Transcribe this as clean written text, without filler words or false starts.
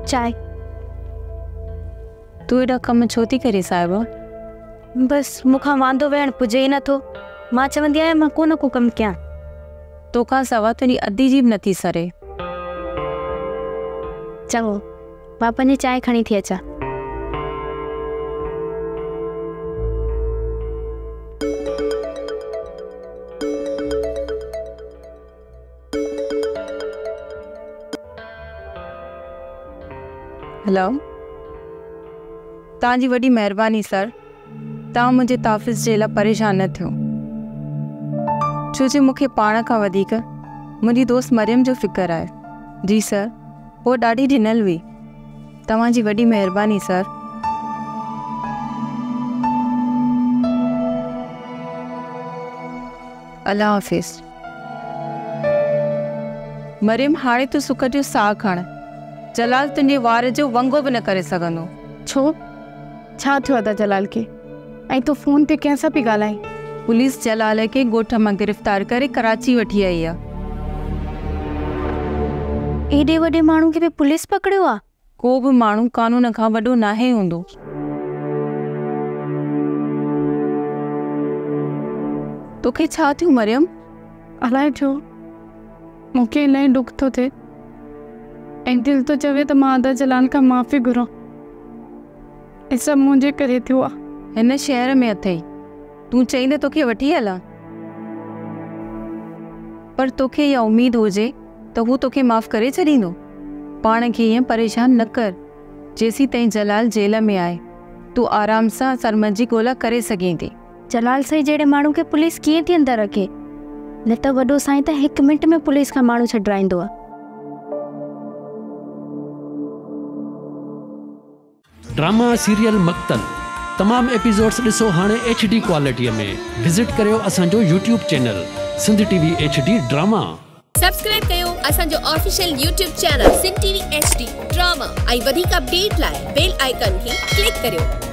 चाय। तू एडा कम छो थी करे साहिबा? बस मुखा वांदो वेहण पुजे ही नथो। मां चवंदी आहियां मां को न को कम कयां। तोखा सवा तुंहिंजी अधी जीभ नथी सरे। चङो, मां पंहिंजी चाय खणी थी अचां। हेलो, तव्हांजी वॾी महिरबानी सर। तव्हां मुंहिंजे तहफ़ुज़ जे लाइ परेशान न थियो, छो जो मूंखे पाण खां वधीक मुंहिंजी दोस्त मरियम जो फ़िक्र आहे। जी सर, वो ॾाढी ॾिनल हुई। तव्हांजी वॾी महिरबानी सर। अल्लाह हाफ़िज़। मरियम, हाणे तूं सुख जो साह खण। जलाल तुंहिंजे वार जो वंगो बि न करे सघंदो। छो? छा थियो आहे जलाल खे? ऐं तूं फ़ोन ते कंहिंसां पई ॻाल्हाईं? पुलिस जलाल खे ॻोठ मां गिरफ़्तार करे कराची वठी आई आहे। एॾे वॾे माण्हू खे बि पुलिस पकड़ियो आहे? को बि माण्हू कानून खां वॾो नाहे हूंदो। तोखे छा थियो मरियम? अलाए छो मूंखे इलाही दुख थो थिए ऐं दिलि तो चवे त मां अदा जलाल खां माफ़ी घुरां। हे सभु मुंहिंजे करे थियो आहे। हिन शहर में अथई, तूं चई न तोखे वठी हलां, पर तोखे इहा उम्मीद हुजे त हू तोखे माफ़ करे छॾींदो। पाण खे ईअं परेशान न कर। जेसी ताईं जलाल जेल में आहे तूं आराम सां सरमन जी ॻोल्हा करे सघीं थी। जलाल साईं जहिड़े माण्हू खे पुलिस कीअं थी अंदरि रखे? न त वॾो साईं त 1 मिंट में पुलिस खां माण्हू छॾाईंदो आहे। ड्रामा सीरियल मक़तल तमाम एपिसोड्स ॾिसो हाणे HD क्वालिटीअ में। विज़िट करियो असांजो YouTube channel Sindh TV HD drama. Subscribe कयो असांजो official YouTube channel Sindh TV HD drama ऐं वधीक अपडेट लाइ बेल आइकन खे क्लिक करियो।